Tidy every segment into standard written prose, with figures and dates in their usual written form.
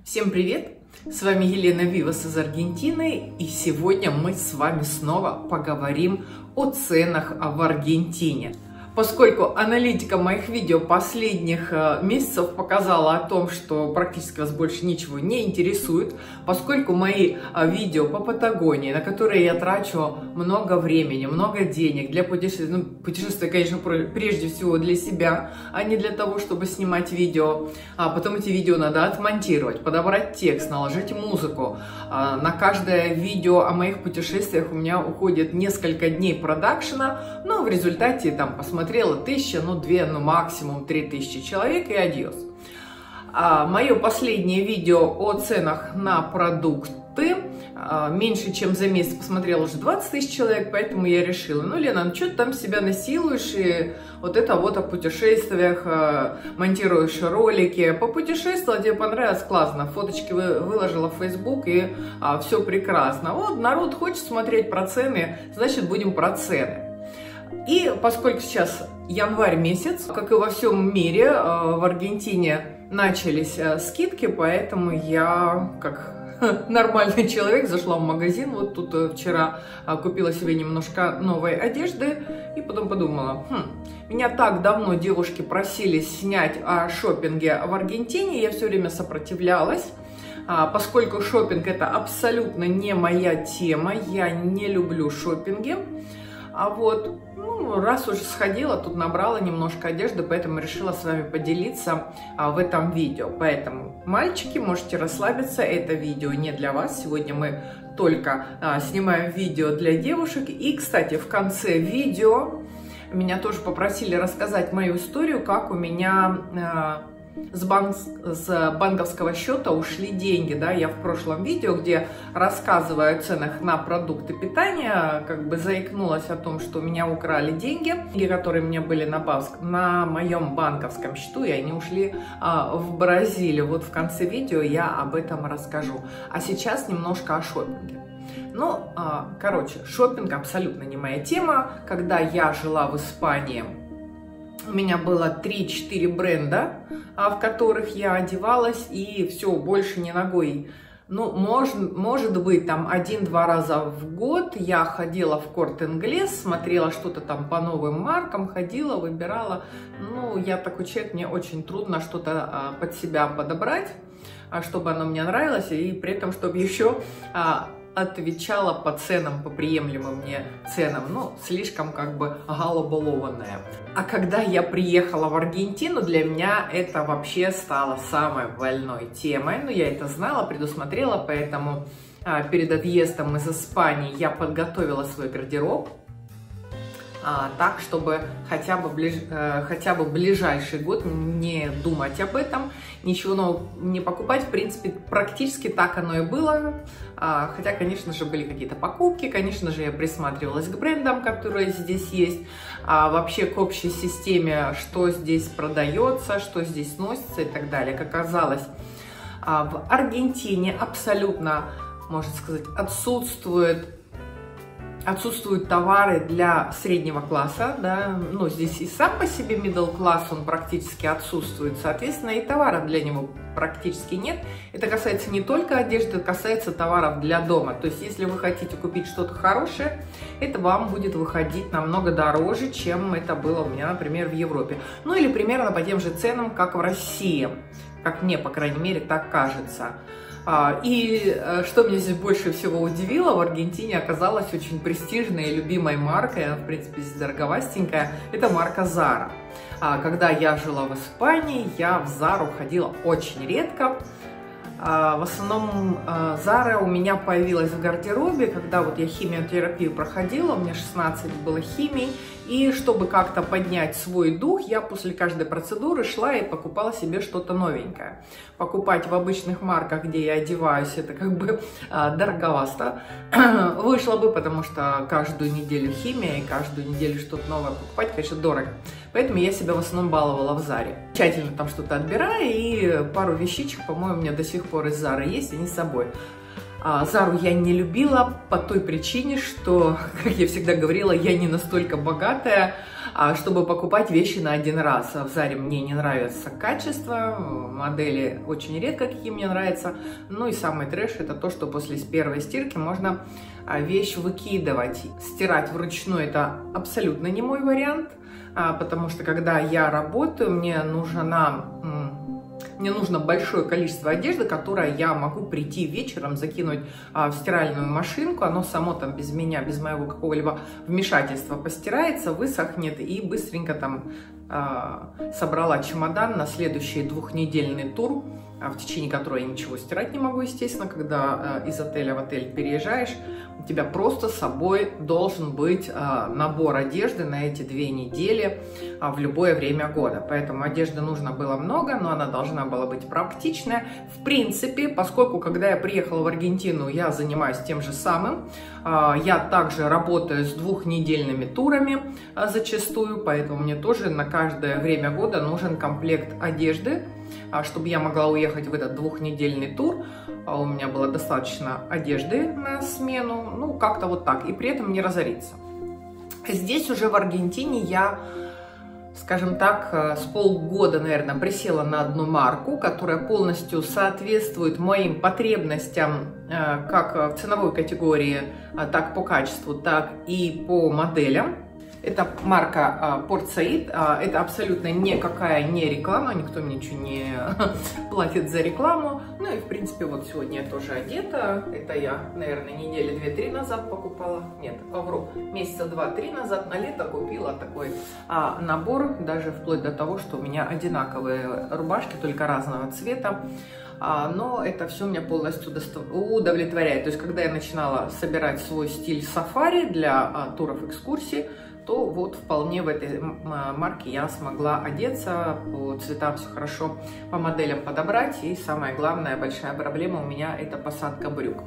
Всем привет! С вами Елена Вивас из Аргентины, и сегодня мы с вами снова поговорим о ценах в Аргентине. Поскольку аналитика моих видео последних месяцев показала о том, что практически вас больше ничего не интересует, поскольку мои видео по Патагонии, на которые я трачу много времени, много денег для путешествия, путешествия, конечно, прежде всего для себя, а не для того, чтобы снимать видео, а потом эти видео надо отмонтировать, подобрать текст, наложить музыку. На каждое видео о моих путешествиях у меня уходит несколько дней продакшена, но в результате там посмотрела 1000, 2, максимум 3000 человек и адьос. Мое последнее видео о ценах на продукты меньше чем за месяц посмотрел уже 20 000 человек, поэтому я решила, Лена, что ты там себя насилуешь и вот это вот о путешествиях, монтируешь ролики, попутешествовала, тебе понравилось, классно, фоточки выложила в Facebook и все прекрасно. Вот народ хочет смотреть про цены, значит будем про цены. И поскольку сейчас январь месяц, как и во всем мире, в Аргентине начались скидки, поэтому я, как нормальный человек, зашла в магазин. Вот тут вчера купила себе немножко новой одежды и потом подумала, меня так давно девушки просили снять о шопинге в Аргентине, я все время сопротивлялась. Поскольку шопинг это абсолютно не моя тема, я не люблю шопинги. А вот, раз уже сходила, тут набрала немножко одежды, поэтому решила с вами поделиться в этом видео. Поэтому, мальчики, можете расслабиться, это видео не для вас. Сегодня мы только снимаем видео для девушек. И, кстати, в конце видео меня тоже попросили рассказать мою историю, как у меня с банковского счета ушли деньги, да, я в прошлом видео, где рассказываю о ценах на продукты питания, заикнулась о том, что у меня украли деньги, которые у меня были на моем банковском счету, и они ушли в Бразилию. Вот в конце видео я об этом расскажу. А сейчас немножко о шопинге. Шопинг абсолютно не моя тема. Когда я жила в Испании, у меня было 3-4 бренда, в которых я одевалась, и все, больше не ногой. Может быть, там 1-2 раза в год я ходила в Корт Инглес, смотрела что-то там по новым маркам, ходила, выбирала. Я такой человек, мне очень трудно что-то под себя подобрать, чтобы оно мне нравилось, и при этом, чтобы еще отвечала по ценам, по приемлемым мне ценам, слишком голобалованная. А когда я приехала в Аргентину, для меня это вообще стало самой больной темой. Я это знала, предусмотрела, поэтому перед отъездом из Испании я подготовила свой гардероб так, чтобы хотя бы ближайший год не думать об этом, ничего нового не покупать. В принципе, практически так оно и было. Хотя, конечно же, были какие-то покупки, конечно же, я присматривалась к брендам, которые здесь есть, вообще к общей системе, что здесь продается, что здесь носится и так далее. Как оказалось, в Аргентине абсолютно, можно сказать, отсутствуют товары для среднего класса, да, здесь и сам по себе middle class, он практически отсутствует, соответственно, и товаров для него практически нет. Это касается не только одежды, это касается товаров для дома. То есть, если вы хотите купить что-то хорошее, это вам будет выходить намного дороже, чем это было у меня, например, в Европе. Или примерно по тем же ценам, как в России, как мне, по крайней мере, так кажется. И что меня здесь больше всего удивило, в Аргентине оказалась очень престижной и любимой маркой, она, в принципе, здесь дороговастенькая, это марка Zara. Когда я жила в Испании, я в Zara ходила очень редко. В основном Zara у меня появилась в гардеробе, когда я химиотерапию проходила, у меня 16 было химий, и чтобы как-то поднять свой дух, я после каждой процедуры шла и покупала себе что-то новенькое. Покупать в обычных марках, где я одеваюсь, это дороговасто вышло бы, потому что каждую неделю химия и каждую неделю что-то новое покупать, конечно, дорого. Поэтому я себя в основном баловала в Заре. Тщательно там что-то отбираю, и пару вещичек, по-моему, у меня до сих пор из Зары есть, они с собой. Зару я не любила по той причине, что, как я всегда говорила, я не настолько богатая, чтобы покупать вещи на один раз. В Заре мне не нравится качество, модели очень редко какие мне нравятся. Ну и самый трэш — это то, что после первой стирки можно вещь выкидывать. Стирать вручную — это абсолютно не мой вариант, потому что когда я работаю, мне нужно большое количество одежды, которое я могу прийти вечером, закинуть в стиральную машинку. Оно само там без меня, без моего какого-либо вмешательства постирается, высохнет, и быстренько там собрала чемодан на следующий двухнедельный тур, в течение которого я ничего стирать не могу, естественно. Когда из отеля в отель переезжаешь, у тебя просто с собой должен быть набор одежды на эти 2 недели в любое время года. Поэтому одежды нужно было много, но она должна была быть практичная. В принципе, поскольку когда я приехала в Аргентину, я занимаюсь тем же самым. Я также работаю с 2-недельными турами зачастую, поэтому мне тоже на каждое время года нужен комплект одежды, чтобы я могла уехать в этот 2-недельный тур. У меня было достаточно одежды на смену, ну как-то вот так, и при этом не разориться. Здесь уже в Аргентине я, скажем так, с полгода, наверное, присела на одну марку, которая полностью соответствует моим потребностям как в ценовой категории, так по качеству, так и по моделям. Это марка Port Said. Это абсолютно никакая не реклама, никто мне ничего не платит за рекламу. Ну и в принципе вот сегодня я тоже одета. Это я, наверное, недели 2-3 назад покупала. Нет, вру, месяца 2-3 назад на лето купила такой набор, даже вплоть до того, что у меня одинаковые рубашки, только разного цвета. Но это все меня полностью удовлетворяет. То есть, когда я начинала собирать свой стиль сафари для туров, экскурсий, то вот вполне в этой марке я смогла одеться, по цветам все хорошо, по моделям подобрать. И самая главная большая проблема у меня — это посадка брюк.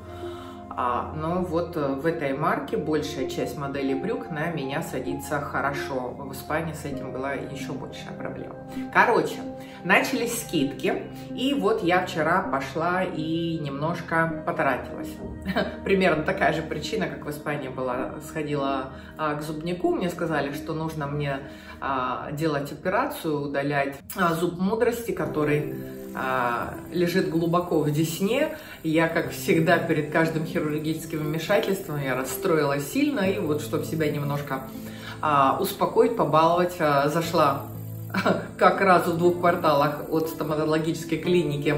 Но вот в этой марке большая часть моделей брюк на меня садится хорошо. В Испании с этим была еще большая проблема. Короче, начались скидки, и вот я вчера пошла и немножко потратилась. Примерно такая же причина, как в Испании была. Сходила к зубнику, мне сказали, что нужно мне делать операцию, удалять зуб мудрости, который лежит глубоко в десне. Я, как всегда, перед каждым хирургическим вмешательством я расстроилась сильно, и вот, чтобы себя немножко успокоить, побаловать, зашла как раз в 2 кварталах от стоматологической клиники.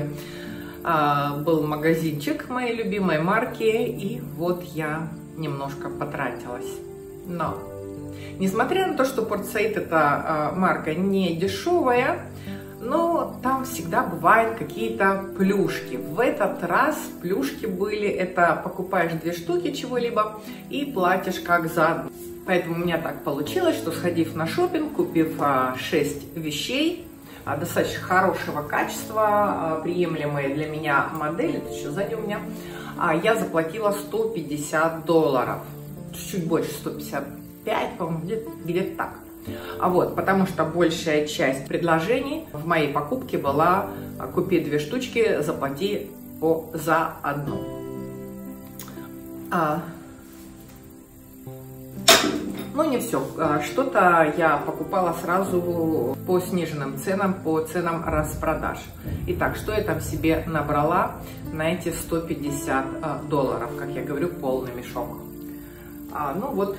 Был магазинчик моей любимой марки, и вот я немножко потратилась. Но, несмотря на то, что Port Said это марка не дешевая, но там всегда бывают какие-то плюшки. В этот раз плюшки были: это покупаешь 2 штуки чего-либо и платишь как за одну. Поэтому у меня так получилось, что, сходив на шопинг, купив 6 вещей достаточно хорошего качества, приемлемые для меня модели, это еще сзади у меня, я заплатила $150. Чуть больше, 155, по-моему, где-то так. Вот, потому что большая часть предложений в моей покупке была: купи 2 штучки, заплати за одну. Ну, не все. Что-то я покупала сразу по сниженным ценам, по ценам распродаж. Итак, что я там себе набрала на эти $150, как я говорю, полный мешок. Ну вот,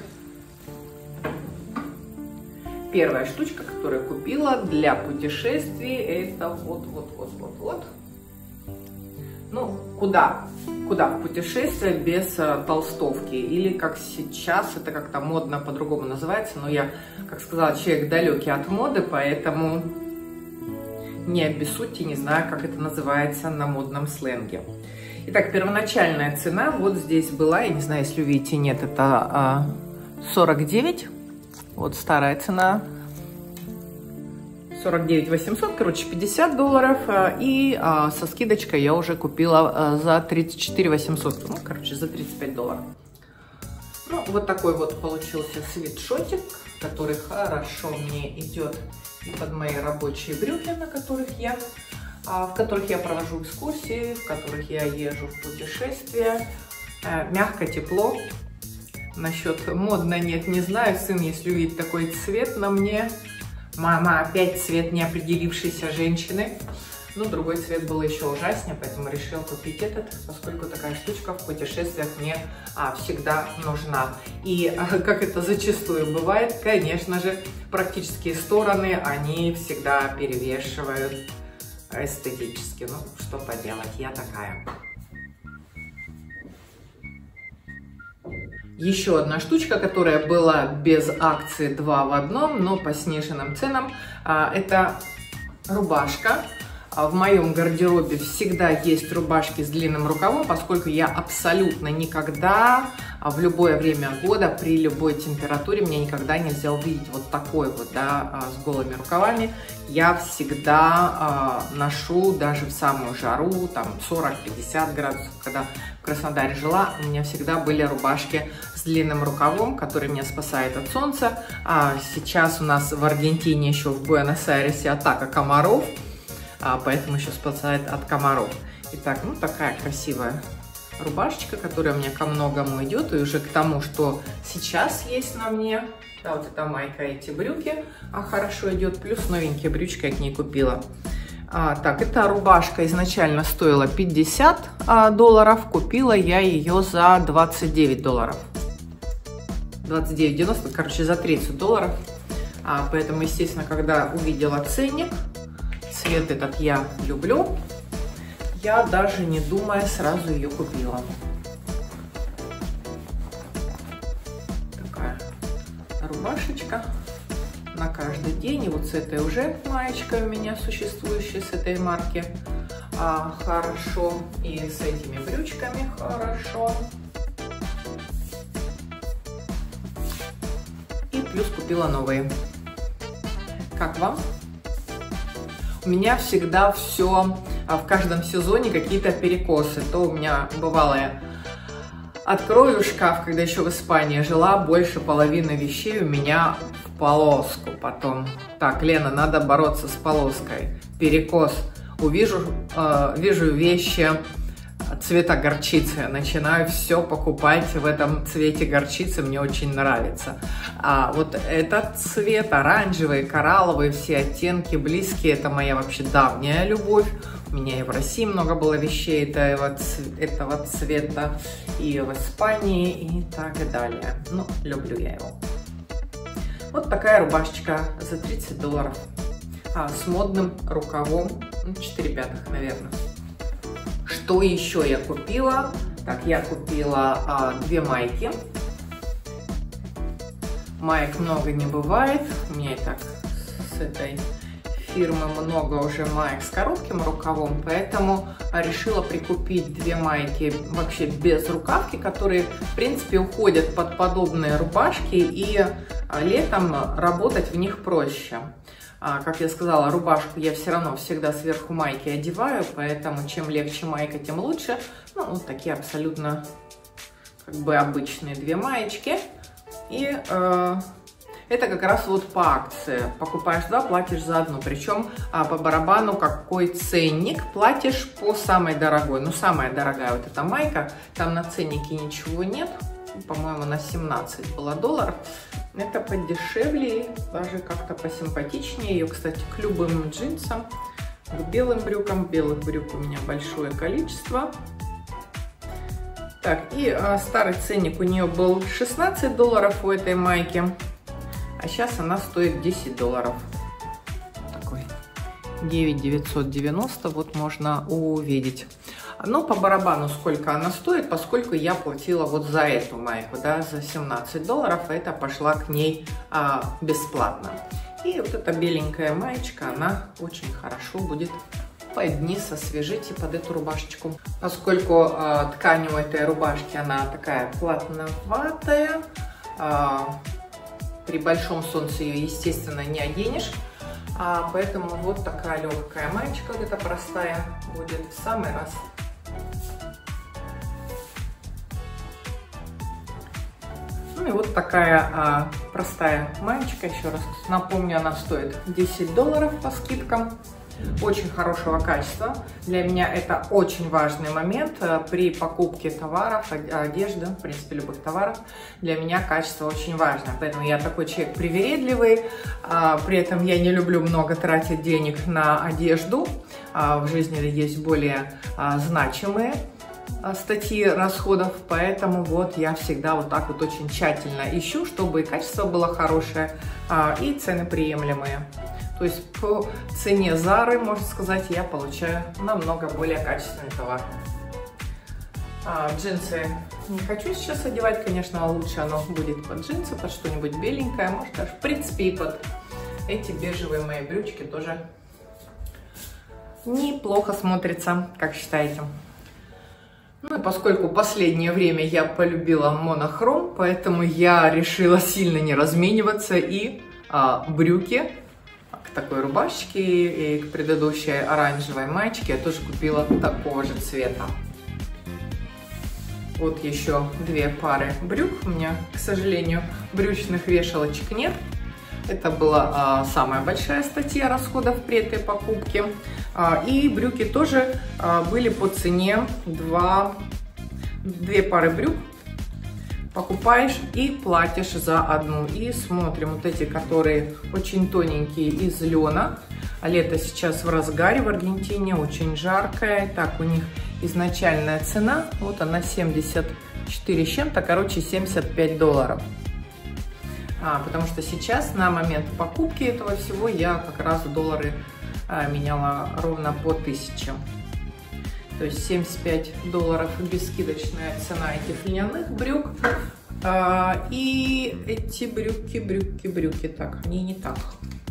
первая штучка, которую я купила для путешествий, это вот. Ну, куда в путешествие без толстовки? Или, как сейчас, это как-то модно по-другому называется, но я, как сказала, человек далекий от моды, поэтому не обессудьте, не знаю, как это называется на модном сленге. Итак, первоначальная цена вот здесь была, я не знаю, если увидите, нет, это 49, вот старая цена, 49 800, короче, $50, и со скидочкой я уже купила за 34 800, ну, короче, за $35. Ну, вот такой вот получился свитшотик, который хорошо мне идет и под мои рабочие брюки, на которых я в которых я провожу экскурсии, в которых я езжу в путешествия. Мягко, тепло. Насчет модно нет, не знаю. Сын, если увидит такой цвет на мне, мама, опять цвет неопределившейся женщины. Ну, другой цвет был еще ужаснее, поэтому решил купить этот, поскольку такая штучка в путешествиях мне всегда нужна. И как это зачастую бывает, конечно же, практические стороны, они всегда перевешивают эстетически. Ну, что поделать, я такая. Еще одна штучка, которая была без акции 2 в 1, но по сниженным ценам, это рубашка. В моем гардеробе всегда есть рубашки с длинным рукавом, поскольку я абсолютно никогда, в любое время года, при любой температуре, мне никогда нельзя увидеть вот такой вот, да, с голыми рукавами. Я всегда ношу даже в самую жару, там 40-50 градусов, когда в Краснодаре жила, у меня всегда были рубашки с длинным рукавом, которые меня спасают от солнца. Сейчас у нас в Аргентине, еще в Буэнос-Айресе, атака комаров. Поэтому еще спасает от комаров. Итак, ну такая красивая рубашечка, которая у меня ко многому идет, и уже к тому, что сейчас есть на мне. Да, вот эта майка, эти брюки хорошо идет, плюс новенькие брючки я к ней купила. Так, эта рубашка изначально стоила $50, купила я ее за $29. 29,90, короче, за $30. Поэтому, естественно, когда увидела ценник, цвет этот я люблю, я даже не думая сразу ее купила. Такая рубашечка на каждый день. И вот с этой уже маечкой у меня существующей, с этой марки, хорошо. И с этими брючками хорошо. И плюс купила новые. Как вам? У меня всегда все, в каждом сезоне какие-то перекосы. То у меня бывало, я открою шкаф, когда еще в Испании жила, больше половины вещей у меня в полоску. Потом, так, Лена, надо бороться с полоской. Перекос. Вижу вещи цвета горчицы, начинаю все покупать в этом цвете горчицы, мне очень нравится. Вот этот цвет, оранжевый, коралловый, все оттенки близкие, это моя вообще давняя любовь. У меня и в России много было вещей этого цвета, и в Испании, и так и далее. Ну, люблю я его. Вот такая рубашечка за $30, с модным рукавом, 4/5, наверное. Что еще я купила? Так, я купила 2 майки. Маек много не бывает. У меня и так с этой фирмы много уже маек с коротким рукавом, поэтому решила прикупить 2 майки вообще без рукавки, которые, в принципе, уходят под подобные рубашки, и летом работать в них проще. Как я сказала, рубашку я все равно всегда сверху майки одеваю, поэтому чем легче майка, тем лучше. Ну, вот такие абсолютно как бы обычные 2 маечки. И это как раз вот по акции. Покупаешь 2, платишь за 1. Причем по барабану какой ценник, платишь по самой дорогой. Ну, самая дорогая вот эта майка, там на ценнике ничего нет. По-моему, на 17 было $. Это подешевле, даже как-то посимпатичнее. Ее, кстати, к любым джинсам, к белым брюкам. Белых брюк у меня большое количество. Так, и старый ценник у нее был $16 у этой майки, а сейчас она стоит $10. Такой 9,990, вот можно увидеть. Но по барабану сколько она стоит, поскольку я платила вот за эту майку, да, за $17, а это пошла к ней бесплатно. И вот эта беленькая маечка, она очень хорошо будет под низ освежить и под эту рубашечку. Поскольку ткань у этой рубашки, она такая плотноватая, при большом солнце ее, естественно, не оденешь. Поэтому вот такая легкая маечка, вот эта простая, будет в самый раз. Ну и вот такая простая маечка, еще раз напомню, она стоит $10 по скидкам. очень хорошего качества. Для меня это очень важный момент при покупке товаров, одежды, в принципе, любых товаров. Для меня качество очень важно, поэтому я такой человек привередливый, при этом я не люблю много тратить денег на одежду. В жизни есть более значимые статьи расходов, поэтому вот я всегда вот так вот очень тщательно ищу, чтобы и качество было хорошее, и цены приемлемые. То есть по цене Зары, можно сказать, я получаю намного более качественный товар. Джинсы не хочу сейчас одевать, конечно, лучше оно будет под джинсы, под что-нибудь беленькое, может даже в принципе и под эти бежевые мои брючки тоже неплохо смотрится, как считаете. Ну и поскольку в последнее время я полюбила монохром, поэтому я решила сильно не размениваться и брюки к такой рубашечке и к предыдущей оранжевой маечке я тоже купила такого же цвета. Вот еще две пары брюк. У меня, к сожалению, брючных вешалочек нет. Это была самая большая статья расходов при этой покупке. И брюки тоже были по цене две пары брюк. Покупаешь и платишь за одну. И смотрим вот эти, которые очень тоненькие, из лена. А лето сейчас в разгаре в Аргентине, очень жаркое. Так, у них изначальная цена, вот она 74 с чем-то, короче, $75. Потому что сейчас на момент покупки этого всего я как раз доллары меняла ровно по 1000. То есть $75 бесскидочная цена этих льняных брюк. И эти брюки. Так, они не так.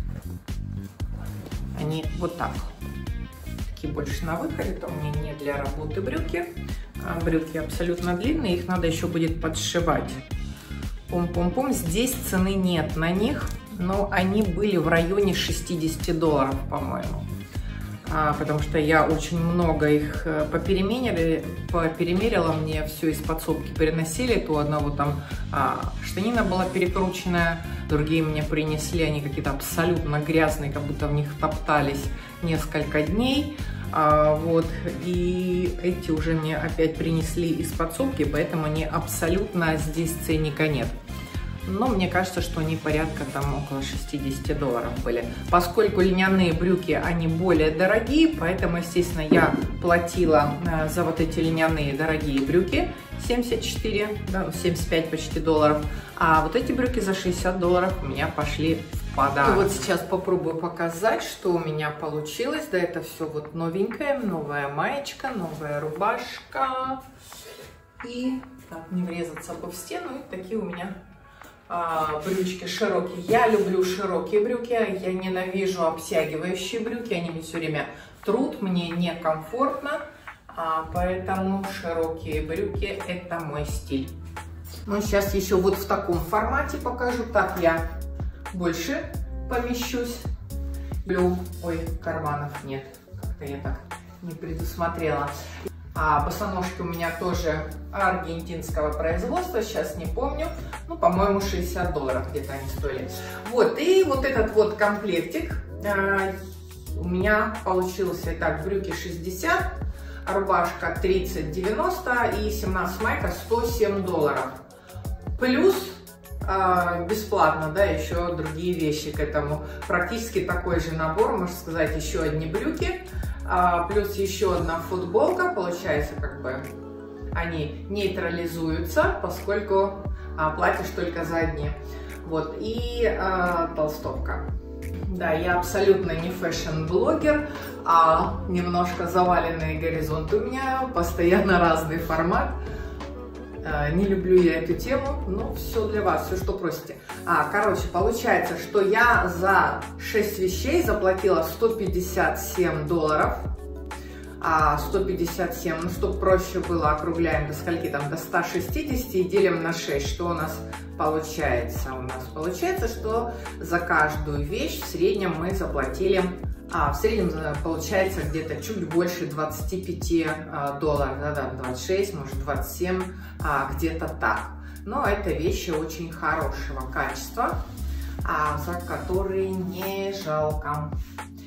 Они вот так. Такие больше на выходе, это у меня не для работы брюки. Брюки абсолютно длинные, их надо еще будет подшивать. Пум-пум-пум. Здесь цены нет на них, но они были в районе $60, по-моему. Потому что я очень много их поперемерила, мне все из подсобки переносили. То одного там штанина была перекрученная, другие мне принесли, они какие-то абсолютно грязные, как будто в них топтались несколько дней. Вот, и эти уже мне опять принесли из подсобки, поэтому они абсолютно здесь ценника нет. Но мне кажется, что они порядка там около $60 были. Поскольку льняные брюки, они более дорогие, поэтому, естественно, я платила за вот эти льняные дорогие брюки 74, да, 75 почти долларов. А вот эти брюки за $60 у меня пошли в подарок. И вот сейчас попробую показать, что у меня получилось. Да, это все вот новенькое, новая маечка, новая рубашка. И так, не врезаться бы в стену. И такие у меня брючки широкие. Я люблю широкие брюки, я ненавижу обтягивающие брюки, они мне все время трут, мне некомфортно, поэтому широкие брюки это мой стиль. Ну, сейчас еще вот в таком формате покажу, так я больше помещусь. Ой, карманов нет, как-то я так не предусмотрела. Босоножки у меня тоже аргентинского производства, сейчас не помню, ну, по-моему, $60 где-то они стоили. Вот, и вот этот вот комплектик у меня получился. Итак, брюки 60, рубашка 30,90 и 17 майка $107. Плюс бесплатно, да, еще другие вещи к этому. Практически такой же набор, можно сказать, еще одни брюки. Плюс еще одна футболка, получается, как бы они нейтрализуются, поскольку платишь только за одни. Вот, и толстовка. Да, я абсолютно не фэшн-блогер, а немножко заваленные горизонты у меня, постоянно разный формат. Не люблю я эту тему, но все для вас, все, что просите. Короче, получается, что я за 6 вещей заплатила $157. 157, ну, чтобы проще было, округляем до скольки там, до 160 и делим на 6. Что у нас получается? У нас получается, что за каждую вещь в среднем мы заплатили, в среднем получается где-то чуть больше $25, да, 26, может 27, где-то так. Но это вещи очень хорошего качества, за которые не жалко.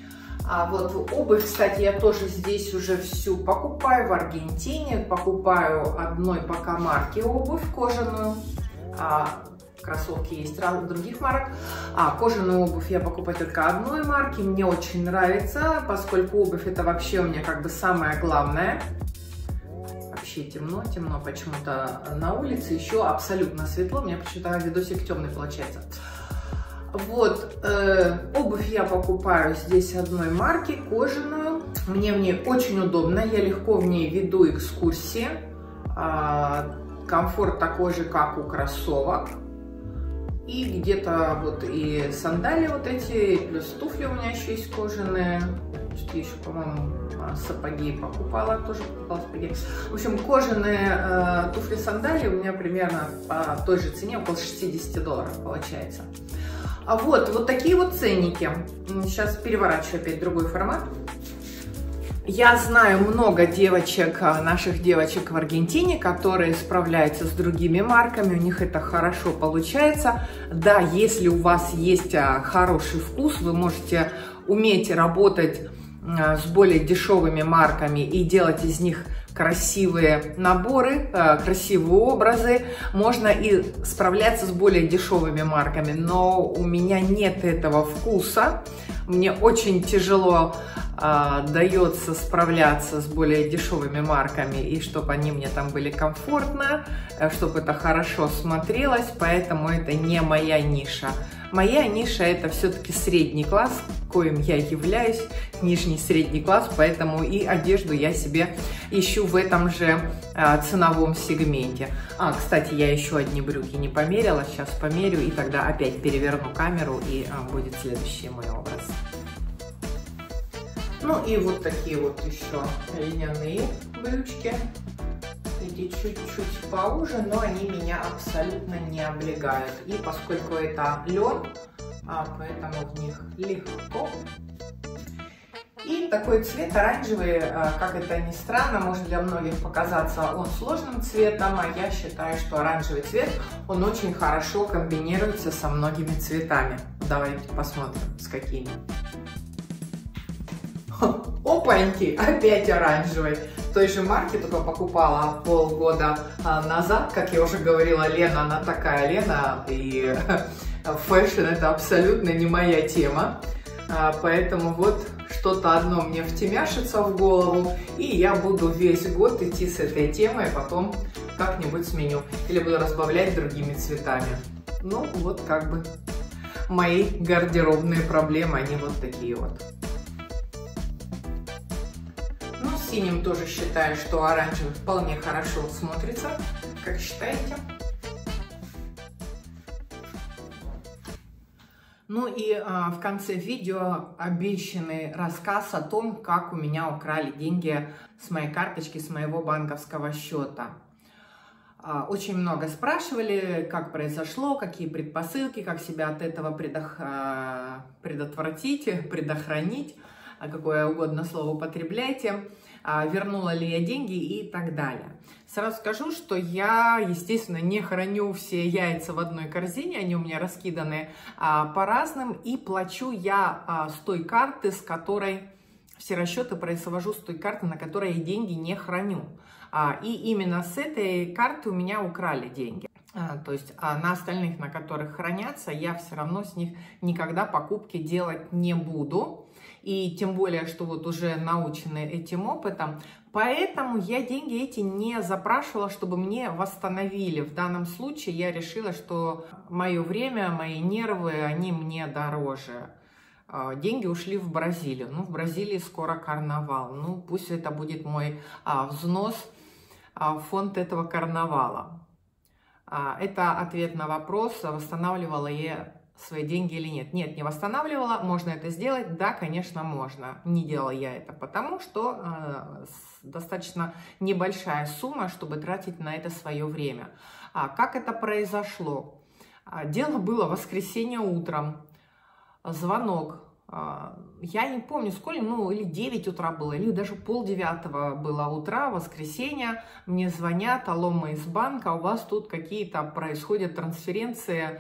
А вот обувь, кстати, я тоже здесь уже всю покупаю в Аргентине. Покупаю одной пока марки обувь кожаную. Кроссовки есть других марок. Кожаную обувь я покупаю только одной марки. Мне очень нравится, поскольку обувь это вообще у меня как бы самое главное. Вообще темно почему-то на улице. Еще абсолютно светло. У меня почему-то видосик темный получается. Вот, обувь я покупаю здесь одной марки, кожаную. Мне в ней очень удобно, я легко в ней веду экскурсии. Комфорт такой же, как у кроссовок. И где-то вот и сандалии вот эти, плюс туфли у меня еще есть кожаные. Что еще, по-моему, сапоги покупала, тоже покупала сапоги. В общем, кожаные туфли-сандалии у меня примерно по той же цене, около $60 получается. Вот такие вот ценники. Сейчас переворачиваю опять другой формат. Я знаю много девочек, наших девочек в Аргентине, которые справляются с другими марками, у них это хорошо получается. Да, если у вас есть хороший вкус, вы можете уметь работать с более дешевыми марками и делать из них красивые наборы, красивые образы. Можно и справляться с более дешевыми марками, но у меня нет этого вкуса. Мне очень тяжело дается справляться с более дешевыми марками, и чтобы они мне там были комфортно, чтобы это хорошо смотрелось, поэтому это не моя ниша. Моя ниша это все-таки средний класс, коим я являюсь, нижний средний класс, поэтому и одежду я себе ищу в этом же ценовом сегменте. Кстати, я еще одни брюки не померила, сейчас померю и тогда опять переверну камеру и будет следующий мой образ. Ну и вот такие вот еще льняные брючки. Эти чуть-чуть поуже, но они меня абсолютно не облегают. И поскольку это лен, поэтому в них легко. И такой цвет оранжевый, как это ни странно, может для многих показаться он сложным цветом, а я считаю, что оранжевый цвет, он очень хорошо комбинируется со многими цветами. Давайте посмотрим, с какими. Опаньки, опять оранжевый. Той же марки, только покупала полгода назад, как я уже говорила, Лена, она такая Лена, и фэшн это абсолютно не моя тема, поэтому вот что-то одно мне втемяшится в голову, и я буду весь год идти с этой темой, потом как-нибудь сменю, или буду разбавлять другими цветами. Ну, вот как бы мои гардеробные проблемы, они вот такие вот. Синим тоже считаю, что оранжевый вполне хорошо смотрится. Как считаете? Ну и в конце видео обещанный рассказ о том, как у меня украли деньги с моей карточки, с моего банковского счета. Очень много спрашивали, как произошло, какие предпосылки, как себя от этого предотвратить, предохранить, какое угодно слово употребляйте. Вернула ли я деньги и так далее. Сразу скажу, что я, естественно, не храню все яйца в одной корзине, они у меня раскиданы по разным, и плачу я с той карты, с которой все расчеты произвожу, с той карты, на которой я деньги не храню. И именно с этой карты у меня украли деньги. То есть на остальных, на которых хранятся, я все равно с них никогда покупки делать не буду. И тем более, что вот уже научены этим опытом. Поэтому я деньги эти не запрашивала, чтобы мне восстановили. В данном случае я решила, что мое время, мои нервы, они мне дороже. Деньги ушли в Бразилию. Ну, в Бразилии скоро карнавал. Ну, пусть это будет мой взнос в фонд этого карнавала. Это ответ на вопрос, восстанавливала я свои деньги или нет. Нет, не восстанавливала. Можно это сделать? Да, конечно, можно. Не делала я это, потому что достаточно небольшая сумма, чтобы тратить на это свое время. Как это произошло? Дело было в воскресенье утром. Звонок. Я не помню, сколько, ну, или 9 утра было, или даже 8:30 было утра, воскресенье. Мне звонят: алло, мы из банка, у вас тут какие-то происходят трансференции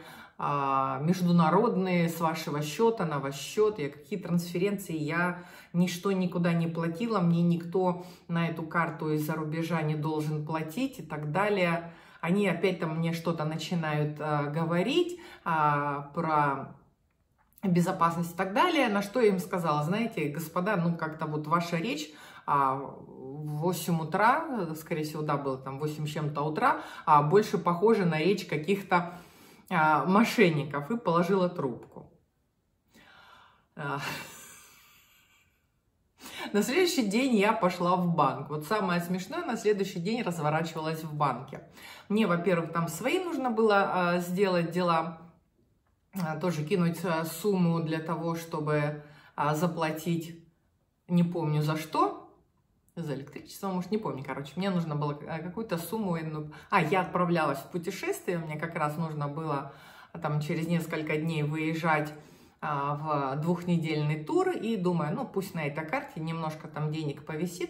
международные с вашего счета на ваш счет, и какие трансференции я ничто никуда не платила, мне никто на эту карту из-за рубежа не должен платить и так далее. Они опять там мне что-то начинают говорить про безопасность и так далее, на что я им сказала: знаете, господа, ну как-то вот ваша речь в 8 утра, скорее всего, да, было там 8 чем-то утра, больше похожа на речь каких-то мошенников, и положила трубку. На следующий день я пошла в банк. Вот самое смешное, на следующий день разворачивалась в банке. Мне, во-первых, там свои нужно было сделать дела, тоже кинуть сумму для того, чтобы заплатить, не помню за что, за электричество, может, не помню, короче, мне нужно было какую-то сумму, я отправлялась в путешествие, мне как раз нужно было там через несколько дней выезжать в двухнедельный тур, и думаю, ну, пусть на этой карте немножко там денег повисит.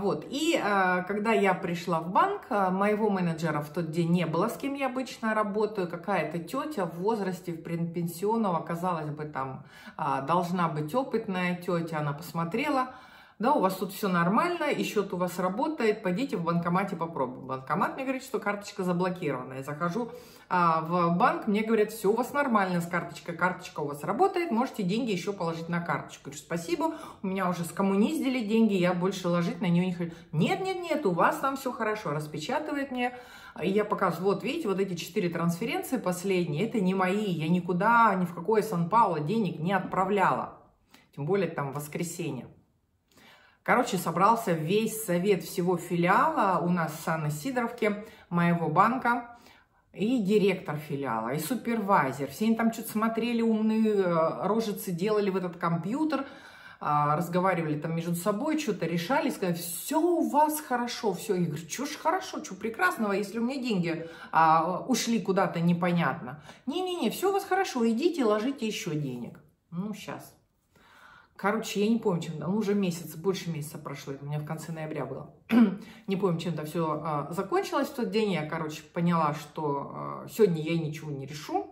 Когда я пришла в банк, моего менеджера в тот день не было, с кем я обычно работаю, какая-то тетя в возрасте, в предпенсионного, казалось бы, там должна быть опытная тетя, она посмотрела: да, у вас тут все нормально, и счет у вас работает, пойдите в банкомате попробуйте. Банкомат мне говорит, что карточка заблокирована. Я захожу в банк, мне говорят: все у вас нормально с карточкой, карточка у вас работает, можете деньги еще положить на карточку. Говорю: спасибо, у меня уже скоммуниздили деньги, я больше ложить на нее не хочу. Нет, у вас там все хорошо. Распечатывает мне, и я показываю: вот видите, вот эти 4 трансференции последние, это не мои, я никуда, ни в какое Сан-Пауло денег не отправляла, тем более там в воскресенье. Короче, собрался весь совет всего филиала у нас в Санно-Сидоровке, моего банка, и директор филиала, и супервайзер. Все они там что-то смотрели, умные рожицы делали в этот компьютер, разговаривали там между собой, что-то решали, сказали: все у вас хорошо, все. Я говорю: что ж хорошо, что прекрасного, если у меня деньги ушли куда-то непонятно. Не-не-не, все у вас хорошо, идите, ложите еще денег. Ну, сейчас. Короче, я не помню, чем там, уже месяц, больше месяца прошло, это у меня в конце ноября было. Не помню, чем-то все закончилось в тот день. Я, короче, поняла, что сегодня я ничего не решу.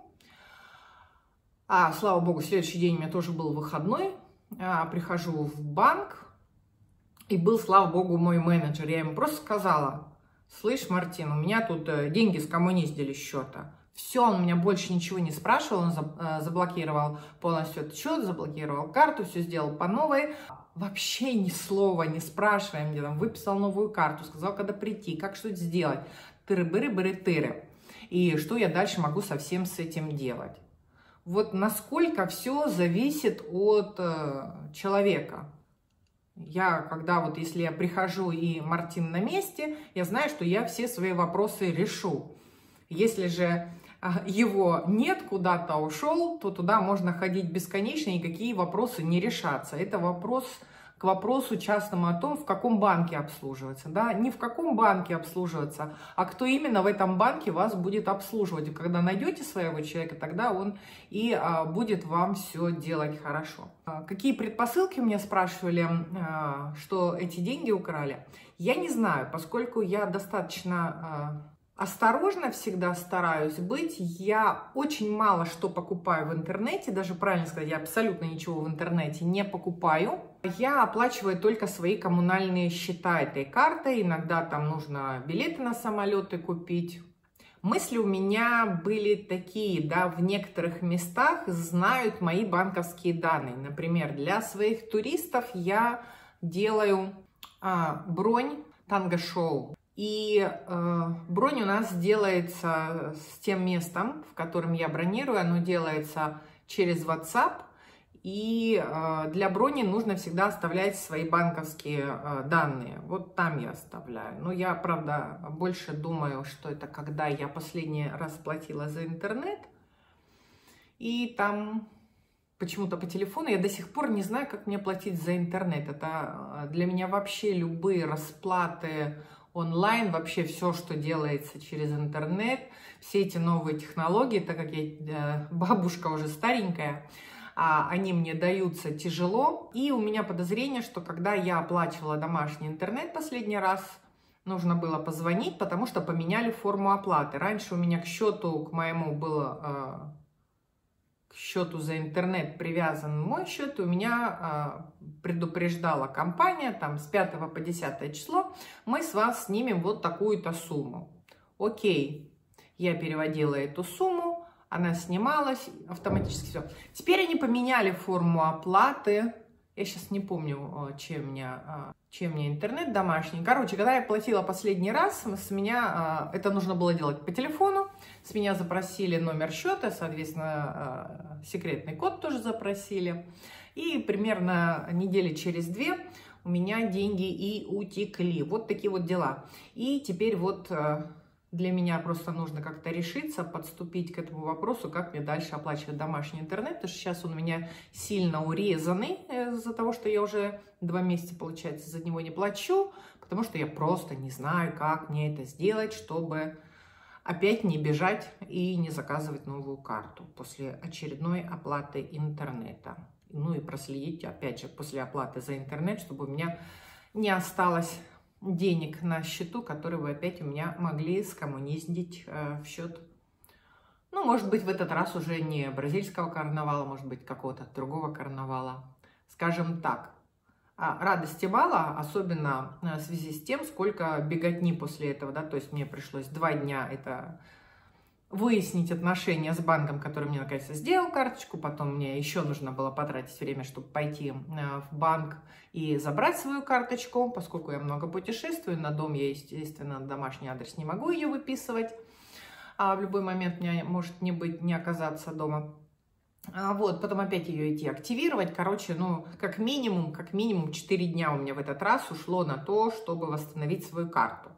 Слава богу, следующий день у меня тоже был выходной. Прихожу в банк, и был, слава богу, мой менеджер. Я ему просто сказала: слышь, Мартин, у меня тут деньги скоммуниздили с счета. Все, он у меня больше ничего не спрашивал, он заблокировал полностью этот счет, заблокировал карту, все сделал по новой. Вообще ни слова не спрашивая, мне там выписал новую карту, сказал, когда прийти, как что-то сделать. Тыры-быры-быры-тыры. И что я дальше могу со всем с этим делать. Вот насколько все зависит от человека. Если я прихожу и Мартин на месте, я знаю, что я все свои вопросы решу. Если же его нет, куда-то ушел, то туда можно ходить бесконечно, и никакие вопросы не решатся. Это вопрос к вопросу частному о том, в каком банке обслуживаться. Да? Не в каком банке обслуживаться, а кто именно в этом банке вас будет обслуживать. И когда найдете своего человека, тогда он и будет вам все делать хорошо. Какие предпосылки меня спрашивали, что эти деньги украли? Я не знаю, поскольку я достаточно осторожно всегда стараюсь быть. Я очень мало что покупаю в интернете, даже правильно сказать, я абсолютно ничего в интернете не покупаю. Я оплачиваю только свои коммунальные счета этой картой. Иногда там нужно билеты на самолеты купить. Мысли у меня были такие, да, в некоторых местах знают мои банковские данные. Например, для своих туристов я делаю бронь танго-шоу. И бронь у нас делается с тем местом, в котором я бронирую, оно делается через WhatsApp. И для брони нужно всегда оставлять свои банковские данные. Вот там я оставляю. Но я, правда, больше думаю, что это когда я последний раз платила за интернет. И там почему-то по телефону я до сих пор не знаю, как мне платить за интернет. Это для меня вообще любые расплаты онлайн, вообще все, что делается через интернет, все эти новые технологии, так как я бабушка уже старенькая, они мне даются тяжело. И у меня подозрение, что когда я оплачивала домашний интернет последний раз, нужно было позвонить, потому что поменяли форму оплаты. Раньше у меня к счету, к моему было счету за интернет привязан мой счет, у меня предупреждала компания, там с 5 по 10 число мы с вас снимем вот такую-то сумму. Окей, я переводила эту сумму, она снималась, автоматически все. Теперь они поменяли форму оплаты. Я сейчас не помню, чем мне интернет домашний. Короче, когда я платила последний раз, с меня это нужно было делать по телефону. С меня запросили номер счета, соответственно, секретный код тоже запросили. И примерно недели через 2 у меня деньги и утекли. Вот такие вот дела. И теперь вот для меня просто нужно как-то решиться, подступить к этому вопросу, как мне дальше оплачивать домашний интернет, потому что сейчас он у меня сильно урезанный из-за того, что я уже 2 месяца, получается, за него не плачу, потому что я просто не знаю, как мне это сделать, чтобы опять не бежать и не заказывать новую карту после очередной оплаты интернета. Ну и проследить, опять же, после оплаты за интернет, чтобы у меня не осталось денег на счету, которые вы опять у меня могли скоммуниздить в счет, ну, может быть, в этот раз уже не бразильского карнавала, может быть, какого-то другого карнавала. Скажем так, радости мало, особенно в связи с тем, сколько беготни после этого, да, то есть мне пришлось 2 дня это выяснить отношения с банком, который мне наконец-то сделал карточку, потом мне еще нужно было потратить время, чтобы пойти в банк и забрать свою карточку, поскольку я много путешествую, на дом я, естественно, на домашний адрес не могу ее выписывать, а в любой момент мне может не оказаться дома. Вот, потом опять ее идти активировать, короче, ну, как минимум 4 дня у меня в этот раз ушло на то, чтобы восстановить свою карту.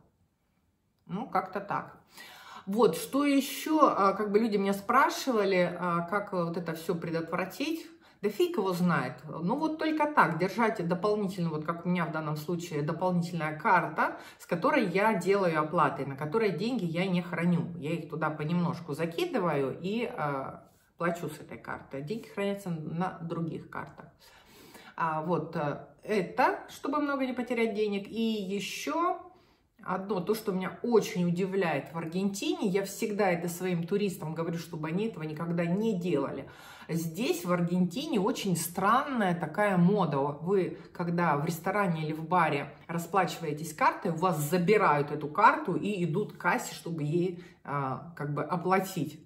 Ну, как-то так. Вот, что еще, как бы люди меня спрашивали, как вот это все предотвратить. Да фиг его знает. Ну вот только так, держать дополнительно, вот как у меня в данном случае, дополнительная карта, с которой я делаю оплаты, на которой деньги я не храню. Я их туда понемножку закидываю и плачу с этой карты. Деньги хранятся на других картах. Вот это, чтобы много не потерять денег. И еще одно, то, что меня очень удивляет в Аргентине, я всегда это своим туристам говорю, чтобы они этого никогда не делали. Здесь, в Аргентине, очень странная такая мода. Вы, когда в ресторане или в баре расплачиваетесь картой, у вас забирают эту карту и идут к кассе, чтобы ей как бы оплатить.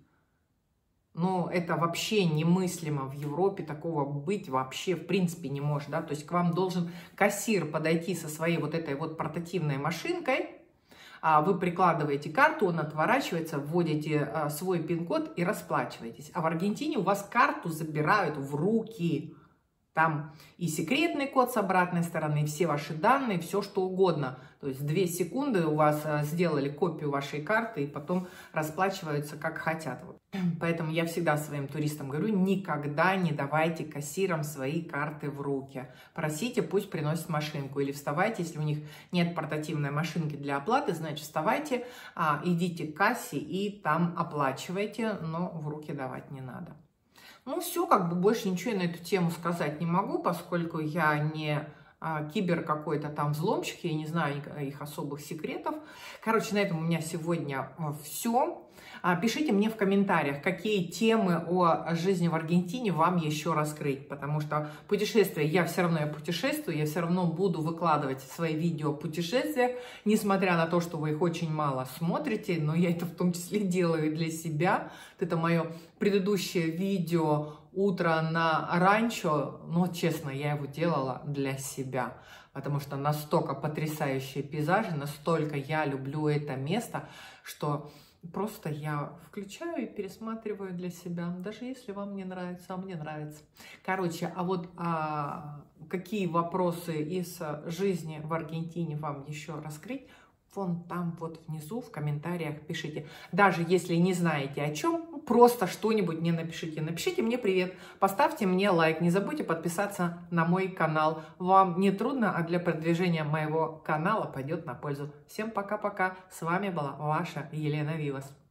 Но это вообще немыслимо в Европе, такого быть вообще в принципе не может, да, то есть к вам должен кассир подойти со своей вот этой вот портативной машинкой, вы прикладываете карту, он отворачивается, вводите свой пин-код и расплачиваетесь. А в Аргентине у вас карту забирают в руки. Там и секретный код с обратной стороны, и все ваши данные, все что угодно. То есть 2 секунды у вас сделали копию вашей карты и потом расплачиваются как хотят. Поэтому я всегда своим туристам говорю, никогда не давайте кассирам свои карты в руки. Просите, пусть приносят машинку. Или вставайте, если у них нет портативной машинки для оплаты, значит вставайте, идите к кассе и там оплачивайте, но в руки давать не надо. Ну, все, как бы больше ничего я на эту тему сказать не могу, поскольку я не кибер какой-то там взломщик, я не знаю их особых секретов. Короче, на этом у меня сегодня все. Пишите мне в комментариях, какие темы о жизни в Аргентине вам еще раскрыть, потому что путешествия, я все равно путешествую, я все равно буду выкладывать свои видео о путешествиях, несмотря на то, что вы их очень мало смотрите, но я это в том числе делаю для себя. Это мое предыдущее видео «Утро на ранчо», но честно, я его делала для себя, потому что настолько потрясающие пейзажи, настолько я люблю это место, что просто я включаю и пересматриваю для себя, даже если вам не нравится, а мне нравится. Короче, а вот какие вопросы из жизни в Аргентине вам еще раскрыть, вон там вот внизу в комментариях пишите. Даже если не знаете о чем, просто что-нибудь мне напишите. Напишите мне привет, поставьте мне лайк, не забудьте подписаться на мой канал. Вам не трудно, а для продвижения моего канала пойдет на пользу. Всем пока-пока. С вами была ваша Елена Вивас.